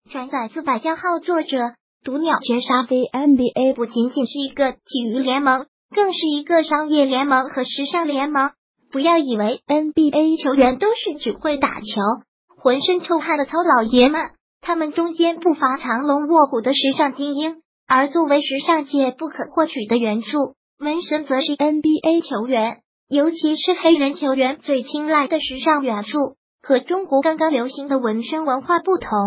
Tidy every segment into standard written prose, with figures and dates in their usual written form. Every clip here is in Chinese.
转载自百家号作者毒鸟绝杀。NBA 不仅仅是一个体育联盟，更是一个商业联盟和时尚联盟。不要以为 NBA 球员都是只会打球、浑身臭汗的糙老爷们，他们中间不乏藏龙卧虎的时尚精英。而作为时尚界不可或缺的元素，纹身则是 NBA 球员，尤其是黑人球员最青睐的时尚元素。和中国刚刚流行的纹身文化不同，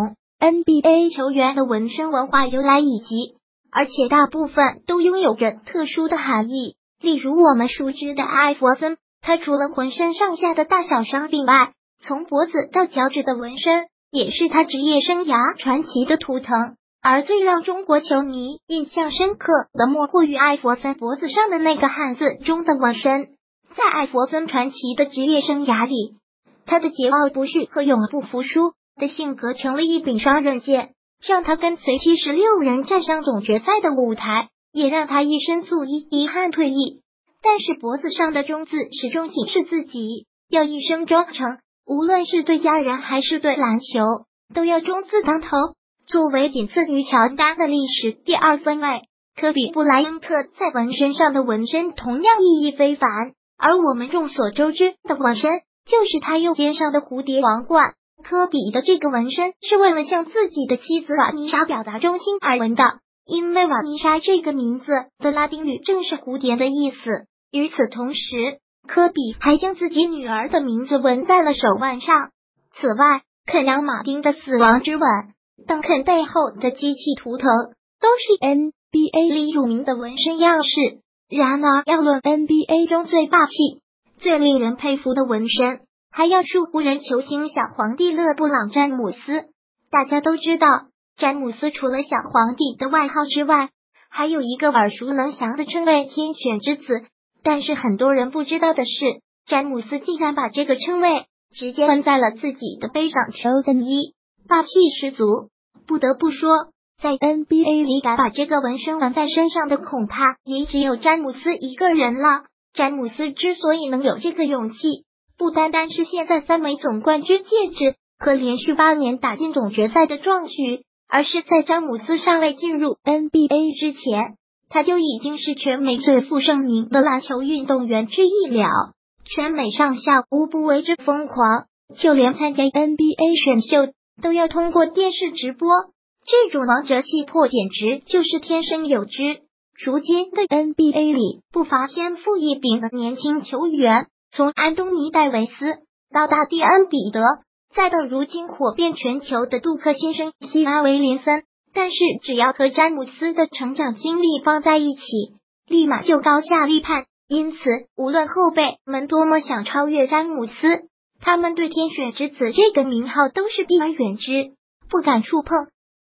NBA 球员的纹身文化由来已久，而且大部分都拥有着特殊的含义。例如我们熟知的艾弗森，他除了浑身上下的大小伤病外，从脖子到脚趾的纹身也是他职业生涯传奇的图腾。而最让中国球迷印象深刻的，莫过于艾弗森脖子上的那个汉字中的纹身。在艾弗森传奇的职业生涯里，他的桀骜不驯和永不服输的性格成了一柄双刃剑，让他跟随76人站上总决赛的舞台，也让他一身素衣遗憾退役。但是脖子上的忠字始终警示自己，要一生忠诚，无论是对家人还是对篮球，都要忠字当头。作为仅次于乔丹的历史第二分位，科比布莱恩特在纹身上的纹身同样意义非凡，而我们众所周知的纹身就是他右肩上的蝴蝶王冠。科比的这个纹身是为了向自己的妻子瓦妮莎表达忠心而纹的，因为瓦妮莎这个名字的拉丁语正是蝴蝶的意思。与此同时，科比还将自己女儿的名字纹在了手腕上。此外，肯扬马丁的死亡之吻、邓肯背后的机器图腾都是 NBA 里著名的纹身样式。然而，要论 NBA 中最霸气、最令人佩服的纹身，还要数湖人球星小皇帝勒布朗·詹姆斯。大家都知道，詹姆斯除了小皇帝的外号之外，还有一个耳熟能详的称谓——天选之子。但是很多人不知道的是，詹姆斯竟然把这个称谓直接纹在了自己的背上 Chosen 1，霸气十足。不得不说，在 NBA 里敢把这个纹身纹在身上的，恐怕也只有詹姆斯一个人了。詹姆斯之所以能有这个勇气，不单单是现在3枚总冠军戒指和连续8年打进总决赛的壮举，而是在詹姆斯尚未进入 NBA 之前，他就已经是全美最负盛名的篮球运动员之一了。全美上下无不为之疯狂，就连参加 NBA 选秀都要通过电视直播。这种王者气魄简直就是天生有之。如今的 NBA 里不乏天赋异禀的年轻球员，从安东尼戴维斯到大蒂安彼得，再到如今火遍全球的杜克先生西安维林森。但是只要和詹姆斯的成长经历放在一起，立马就高下立判。因此无论后辈们多么想超越詹姆斯，他们对天选之子这个名号都是避而远之，不敢触碰。